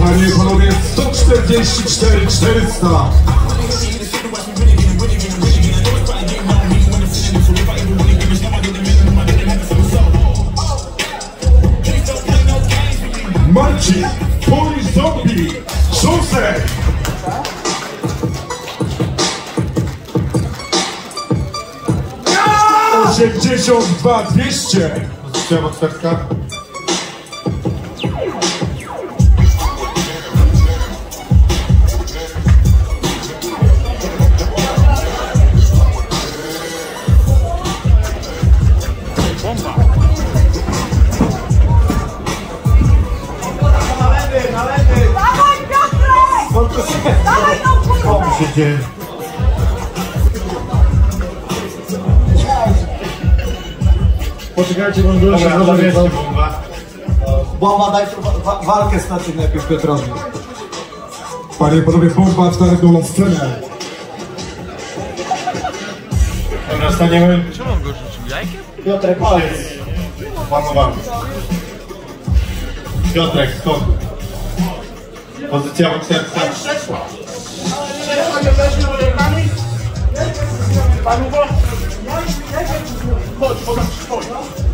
Panie i panowie, 144 400. Marcin, Polish Zombie, Szóstek. Ja! 82 200. Pozycja bokserska. Co się dzieje? Poczekajcie, bo dużo się Dobra, bomba. Bomba, daj walkę stacyjną najpierw Piotrowi. Panie i panowie, bomba wtargnął na scenę. Dobra, staniemy. Czemu on go rzucił? Jajkiem? Piotrek, chodź. Panowamy. Piotrek, skąd? Pozycja bokserska. Chodź, chodź.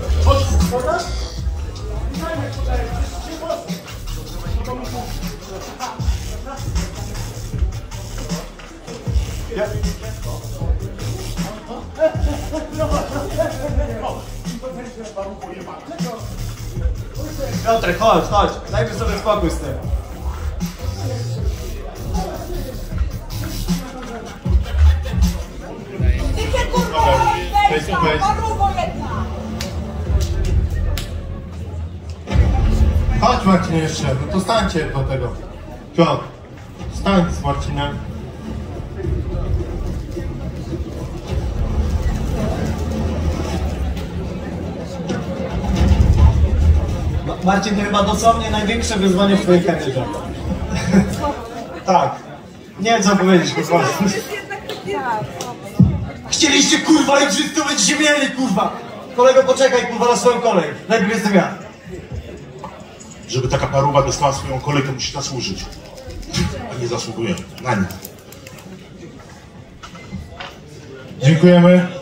Piotrek, chodź. Dajmy sobie spokój z tym. Face to face. Chodź Marcin jeszcze, no to stańcie do tego. Piotr, stań z Marcinem. Marcin, to chyba dosłownie największe wyzwanie w twojej karierze. Tak. Nie wiem co powiedzieć po prostu. Chcieliście kurwa i wszystko będziecie mieli kurwa! Kolego, poczekaj kurwa na swoją kolej. Najpierw jestem ja. Żeby taka paruwa dostała swoją kolejkę, musi zasłużyć. A nie zasługuje na nie. Dziękujemy.